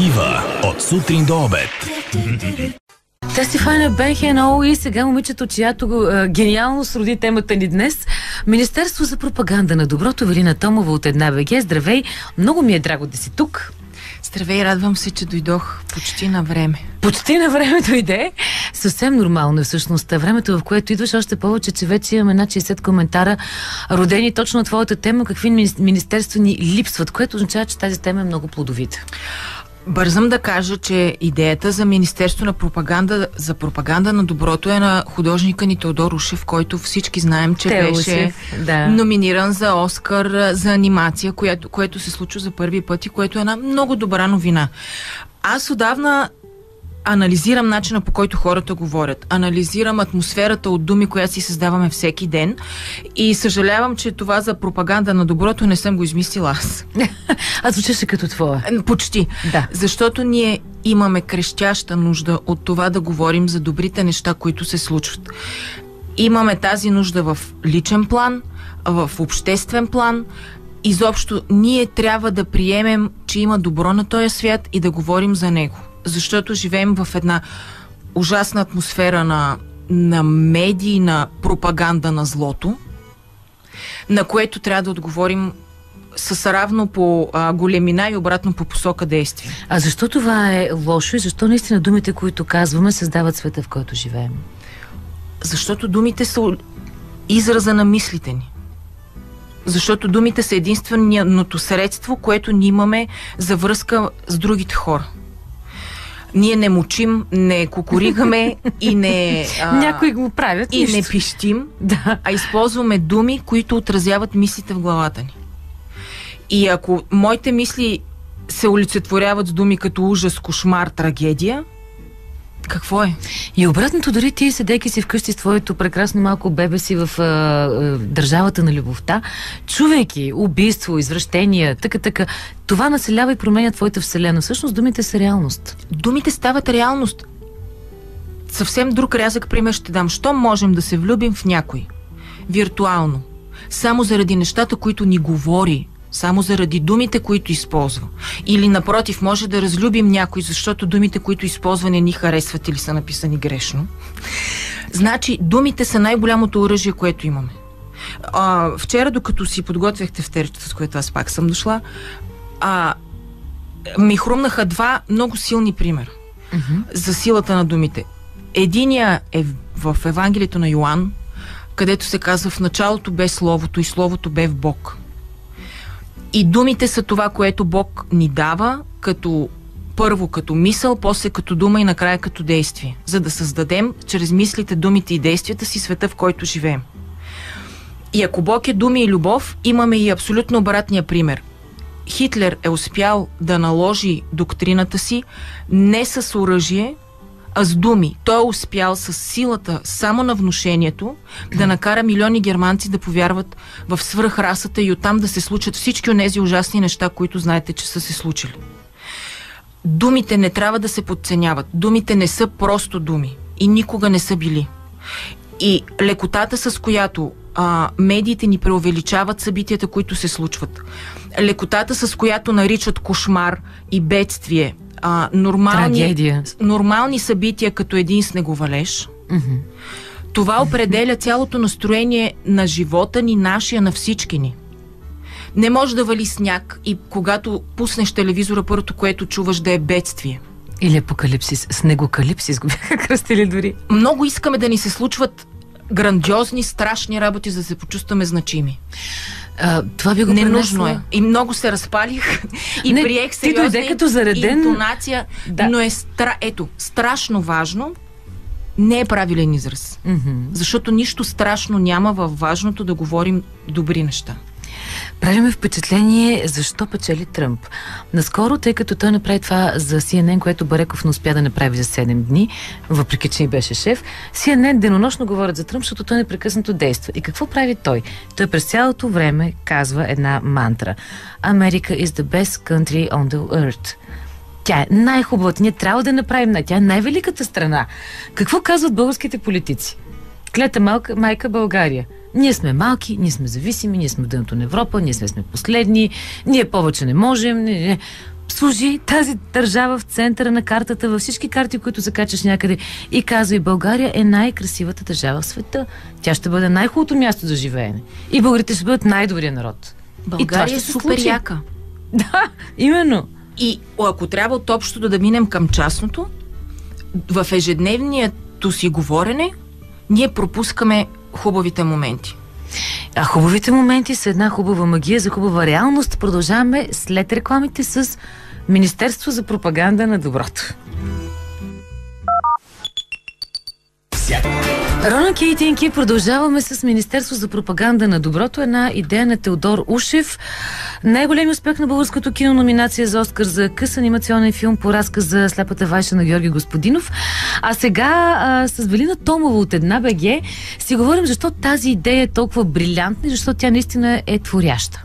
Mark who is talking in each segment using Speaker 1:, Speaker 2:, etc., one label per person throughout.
Speaker 1: Ива от сутрин до обед.
Speaker 2: Тя Стефания Бенхенол и сега момичето, чиято гениалност роди темата ни днес. Министерство за пропаганда на доброто, Велина Томова от Една БГ. Здравей! Много ми е драго да си тук.
Speaker 3: Здравей, радвам се, че дойдох почти на време.
Speaker 2: Почти на време дойде. Съвсем нормално е всъщност времето, в което идваш, още повече, че вече имаме над 60 коментара, родени точно на твоята тема, какви министерства ни липсват, което означава, че тази тема е много плодовита.
Speaker 3: Бързам да кажа, че идеята за Министерство на пропаганда, за пропаганда на доброто е на художника ни Теодор Ушев, който всички знаем, че беше номиниран за Оскар за анимация, което се случва за първи път и което е една много добра новина. Аз отдавна анализирам начина, по който хората говорят. Анализирам атмосферата от думи, която си създаваме всеки ден и съжалявам, че това за пропаганда на доброто не съм го измислила аз.
Speaker 2: А звучеше като твоя.
Speaker 3: Почти. Да. Защото ние имаме крещяща нужда от това да говорим за добрите неща, които се случват. Имаме тази нужда в личен план, в обществен план. Изобщо ние трябва да приемем, че има добро на този свят и да говорим за него. Защото живеем в една ужасна атмосфера на медии, на пропаганда на злото, на което трябва да отговорим с равно по големина и обратно по посока действие.
Speaker 2: А защо това е лошо и защо наистина думите, които казваме, създават света, в който живеем?
Speaker 3: Защото думите са израза на мислите ни. Защото думите са единственото средство, което ние имаме за връзка с другите хора. Ние не мучим, не кукуригаме и не...
Speaker 2: Някои го правят
Speaker 3: и нищо. Не пищим, а използваме думи, които отразяват мислите в главата ни. И ако моите мисли се олицетворяват с думи като ужас, кошмар, трагедия, какво е?
Speaker 2: И обратното, дори ти, седейки си вкъщи с твоето прекрасно малко бебе си в държавата на любовта, чувайки убийство, извращения, така, това населява и променя твоята вселена. Всъщност думите са реалност.
Speaker 3: Думите стават реалност. Съвсем друг рязък пример ще дам. Що можем да се влюбим в някой? Виртуално. Само заради нещата, които ни говори. Само заради думите, които използва. Или напротив, може да разлюбим някой, защото думите, които използва, не ни харесват или са написани грешно. Значи, думите са най-голямото оръжие, което имаме. Вчера, докато си подготвяхте втерчето, с което аз пак съм дошла, ми хрумнаха два много силни примера за силата на думите. Единия е в Евангелието на Йоан, където се казва: в началото бе Словото и Словото бе в Бог. И думите са това, което Бог ни дава, първо като мисъл, после като дума и накрая като действие, за да създадем чрез мислите, думите и действията си света, в който живеем. И ако Бог е думи и любов, имаме и абсолютно обратния пример. Хитлер е успял да наложи доктрината си не с оръжие, а с думи. Той е успял с силата само на внушението да накара милиони германци да повярват в свръхрасата и оттам да се случат всички онези ужасни неща, които знаете, че са се случили. Думите не трябва да се подценяват. Думите не са просто думи и никога не са били. И лекотата, с която медиите ни преувеличават събитията, които нормалните лекотата, с която наричат кошмар и бедствие, нормални събития като един снеговалеж, това определя цялото настроение на живота ни, нашия, на всички ни. Не може да вали сняг и когато пуснеш телевизора, първото, което чуваш, да е бедствие.
Speaker 2: Или апокалипсис, снегокалипсис го бяха кръстили дори.
Speaker 3: Много искаме да ни се случват грандиозни, страшни работи, за да се почувстваме значими.
Speaker 2: Това би го
Speaker 3: ненужно е. И много се разпалих и приех сериозна интонация, но е страшно важно. Не е правилен израз. Защото нищо страшно няма във важното да говорим добри неща.
Speaker 2: Правиме впечатление защо печели Тръмп. Наскоро, тъй като той направи това за CNN, което Бареков не успя да направи за 7 дни, въпреки че и беше шеф, CNN денонощно говорят за Тръмп, защото той непрекъснато действа. И какво прави той? Той през цялото време казва една мантра: America is the best country on the earth. Тя е най-хубавата. Ние трябва да направим. Тя е най-великата страна. Какво казват българските политици? Клета майка България. Ние сме малки, ние сме зависими, ние сме дъното на Европа, ние сме последни, ние повече не можем. служи тази държава в центъра на картата, във всички карти, които закачаш някъде, и казва: и България е най-красивата държава в света. Тя ще бъде най-хубавото място за живеене. И българите ще бъдат най-добрия народ.
Speaker 3: България е супер яка.
Speaker 2: Да, именно.
Speaker 3: И ако трябва от общото да минем към частното, в ежедневнието си говорене ние пропускаме хубавите моменти.
Speaker 2: А хубавите моменти са една хубава магия за хубава реалност. Продължаваме след рекламите с Министерство за пропаганда на доброто. Рона Кейтинки, продължаваме с Министерство за пропаганда на доброто. Една идея на Теодор Ушев. Най-големи успех на българското кино, номинация за Оскар за къс анимационен филм по разказ за Сляпата вайша на Георги Господинов. А сега с Велина Томова от Една БГ си говорим защо тази идея е толкова брилянтна и защо тя наистина е творяща.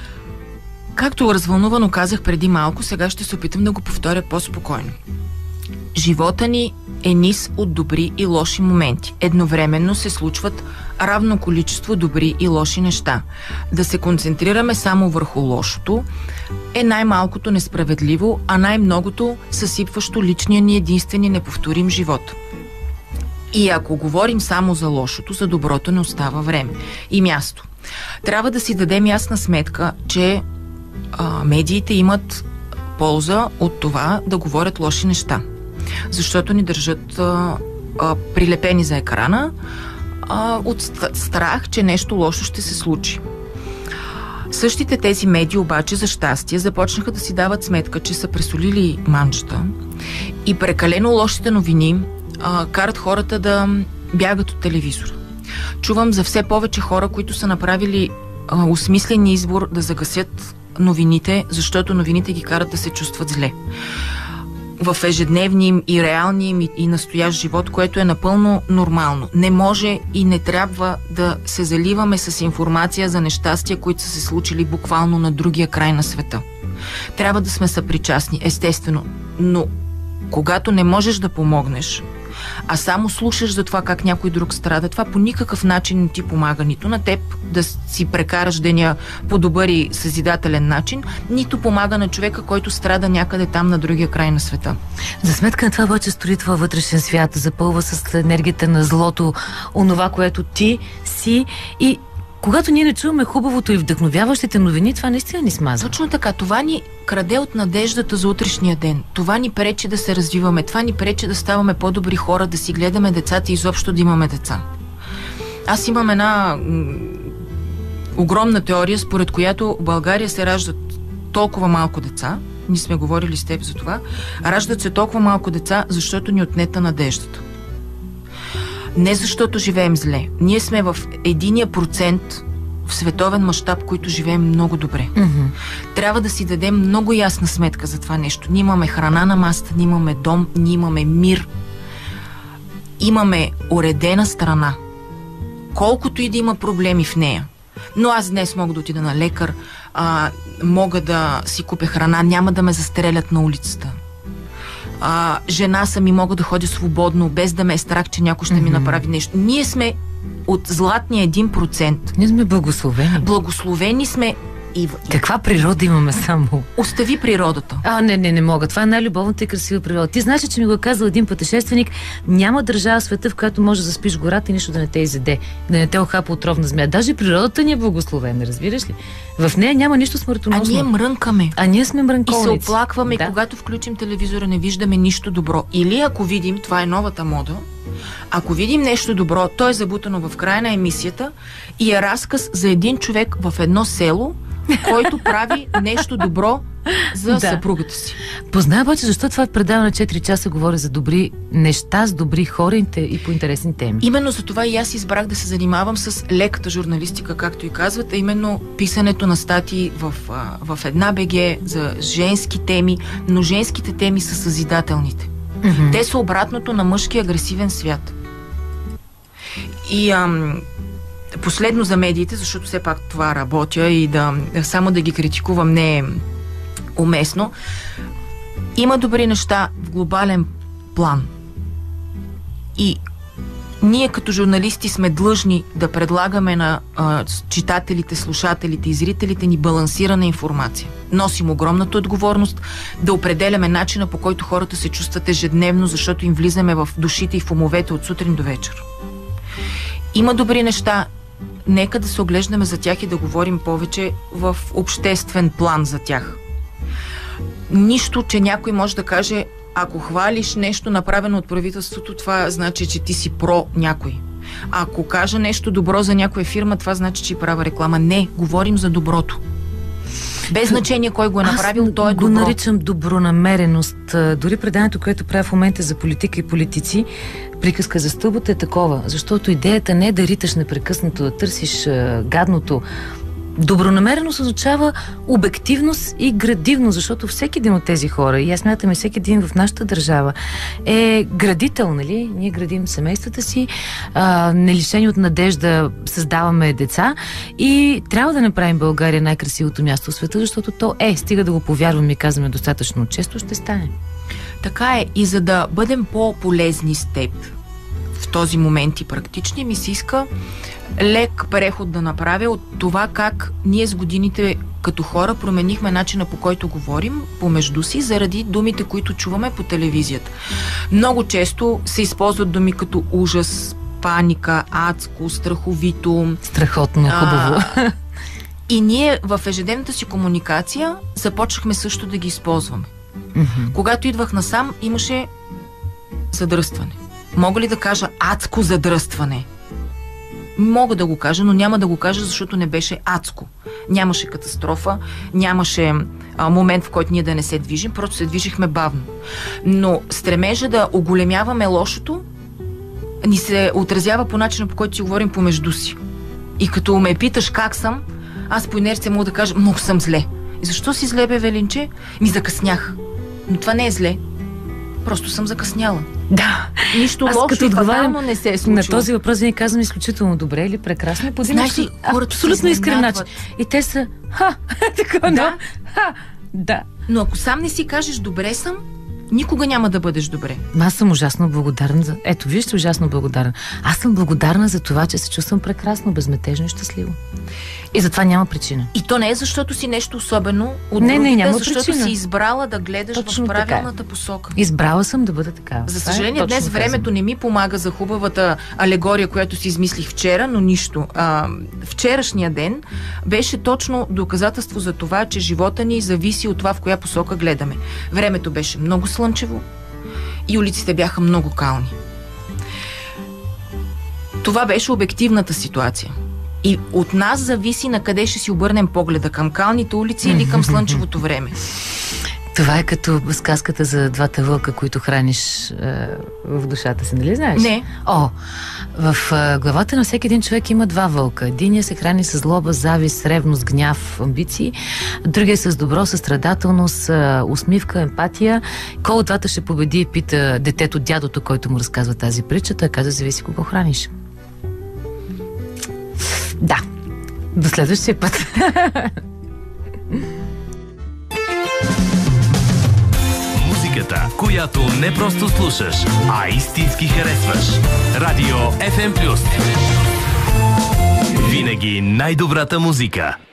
Speaker 3: Както развълнувано казах преди малко, сега ще се опитам да го повторя по-спокойно. Живота ни е низ от добри и лоши моменти. Едновременно се случват равно количество добри и лоши неща. Да се концентрираме само върху лошото е най-малкото несправедливо, а най-многото съсипващо личния ни единствен и неповторим живот. И ако говорим само за лошото, за доброто не остава време и място. Трябва да си дадем ясна сметка, че медиите имат полза от това да говорят лоши неща. Защото ни държат прилепени за екрана от страх, че нещо лошо ще се случи. Същите тези медии обаче, за щастие, започнаха да си дават сметка, че са пресолили манджата и прекалено лошите новини карат хората да бягат от телевизора. Чувам за все повече хора, които са направили осмислен избор да загасят новините, защото новините ги карат да се чувстват зле в ежедневния им и реалния им и настоящ живот, което е напълно нормално. Не може и не трябва да се заливаме с информация за нещастия, които са се случили буквално на другия край на света. Трябва да сме съпричастни, естествено, но когато не можеш да помогнеш, а само слушаш за това как някой друг страда, това по никакъв начин не ти помага нито на теб да си прекараш деня по добър и съзидателен начин, нито помага на човека, който страда някъде там на другия край на света.
Speaker 2: За сметка на това обаче строи твой вътрешен свят, запълва с енергията на злото, онова, което ти си, и когато ние не чуваме хубавото и вдъхновяващите новини, това наистина ни смазва.
Speaker 3: Точно така. Това ни краде от надеждата за утрешния ден. Това ни пречи да се развиваме. Това ни пречи да ставаме по-добри хора, да си гледаме децата и изобщо да имаме деца. Аз имам една огромна теория, според която в България се раждат толкова малко деца. Ние сме говорили с теб за това. Раждат се толкова малко деца, защото ни отнета надеждата. Не защото живеем зле. Ние сме в 1% в световен мащаб, които живеем много добре. Трябва да си дадем много ясна сметка за това нещо. Ние имаме храна на масата, ние имаме дом, ние имаме мир. Имаме уредена страна. Колкото и да има проблеми в нея. Но аз днес мога да отида на лекар, мога да си купя храна, няма да ме застрелят на улицата. Жена съм и мога да ходя свободно, без да ме е страх, че някой ще ми направи нещо. Ние сме от златния 1%.
Speaker 2: Ние сме благословени.
Speaker 3: Благословени сме и...
Speaker 2: Каква природа имаме само?
Speaker 3: Остави природата.
Speaker 2: Не мога. Това е най-любовната и красива природа. Ти знаеш, че ми го е казал един пътешественик: няма държава в света, в която може да заспиш гората и нищо да не те изеде, да не те охапа отровна змия. Даже природата ни е благословена, разбираш ли? В нея няма нищо смъртоносно.
Speaker 3: А ние мрънкаме.
Speaker 2: А ние сме мрънковници.
Speaker 3: И се оплакваме, да. Когато включим телевизора, не виждаме нищо добро. Или ако видим, това е новата мода, ако видим нещо добро, то е забутано в края на емисията и е разказ за един човек в едно село, който прави нещо добро за съпругата си.
Speaker 2: Познай обаче защо това предаване на 4 часа говори за добри неща, с добри хора и по интересни теми.
Speaker 3: Именно за това и аз избрах да се занимавам с леката журналистика, както и казват, а именно писането на статии в Една БГ за женски теми, но женските теми са съзидателните. Те са обратното на мъжкия агресивен свят. И последно за медиите, защото все пак това работя и само да ги критикувам не е уместно. Има добри неща в глобален план. И ние като журналисти сме длъжни да предлагаме на читателите, слушателите и зрителите ни балансирана информация. Носим огромната отговорност да определяме начина, по който хората се чувстват ежедневно, защото им влизаме в душите и в умовете от сутрин до вечер. Има добри неща, нека да се оглеждаме за тях и да говорим повече в обществен план за тях. Нищо, че някой може да каже: ако хвалиш нещо направено от правителството, това значи, че ти си про някой. Ако кажа нещо добро за някоя фирма, това значи, че правя реклама. Не, говорим за доброто. Без значение кой го е направил, то е добро.
Speaker 2: Аз го наричам добронамереност. Дори преданието, което правя в момента за политика и политици, приказка за стълбата, е такова. Защото идеята не е да риташ непрекъснато, да търсиш гадното. Добронамереност означава обективност и градивност, защото всеки един от тези хора, и аз смятам, всеки един в нашата държава е градител, нали? Ние градим семействата си, нелишени от надежда създаваме деца и трябва да направим България най-красивото място в света, защото то стига да го повярваме и казваме достатъчно често, ще стане.
Speaker 3: Така е, и за да бъдем по-полезни с теб в този момент и практични, ми се иска лек преход да направя от това как ние с годините като хора променихме начина, по който говорим помежду си, заради думите, които чуваме по телевизията. Много често се използват думи като ужас, паника, адско, страховито.
Speaker 2: Страхотно, хубаво.
Speaker 3: И ние в ежедневната си комуникация започнахме също да ги използваме. Когато идвах насам, имаше задръстване. Мога ли да кажа адско задръстване? Мога да го кажа, но няма да го кажа, защото не беше адско. Нямаше катастрофа, нямаше момент, в който ние да не се движим, просто се движихме бавно. Но стремежа да оголемяваме лошото ни се отразява по начина, по който си говорим помежду си. И като ме питаш как съм, аз по инерция мога да кажа: много съм зле. И защо си зле, бе, Велинче? Ми закъснях. Но това не е зле. Просто съм закъсняла.
Speaker 2: Да.
Speaker 3: Нищо лошо и фатално не се е случило.
Speaker 2: На този въпрос ви казвам изключително добре или прекрасно.
Speaker 3: Знаеш ли, хората
Speaker 2: абсолютно искрен начин. И те са такова,
Speaker 3: да.
Speaker 2: Да.
Speaker 3: Но ако сам не си кажеш добре съм, никога няма да бъдеш добре.
Speaker 2: Аз съм ужасно благодарна за... Ето, вие сте ужасно благодарна. Аз съм благодарна за това, че се чувствам прекрасно, безметежно и щастливо. И затова няма причина.
Speaker 3: И то не е защото си нещо особено от
Speaker 2: другите,
Speaker 3: няма защото
Speaker 2: причина.
Speaker 3: Си избрала да гледаш
Speaker 2: точно
Speaker 3: в правилната посока.
Speaker 2: Избрала съм да бъда така.
Speaker 3: За съжаление, днес времето не ми помага за хубавата алегория, която си измислих вчера, но нищо. Вчерашния ден беше точно доказателство за това, че живота ни зависи от това, в коя посока гледаме. Времето беше много слънчево и улиците бяха много кални. Това беше обективната ситуация. И от нас зависи на къде ще си обърнем погледа, към калните улици или към слънчевото време.
Speaker 2: Това е като сказката за двата вълка, които храниш в душата си, нали знаеш?
Speaker 3: Не.
Speaker 2: В главата на всеки един човек има два вълка. Единият се храни с злоба, завист, ревност, гняв, амбиции. Другият с добро, състрадателност, усмивка, емпатия. Кой от двата ще победи, пита детето дядото, който му разказва тази притча. Той каза: зависи кого храниш. Да. До следващия път.
Speaker 1: Музиката, която не просто слушаш, а истински харесваш. Радио FM+. Винаги най-добрата музика.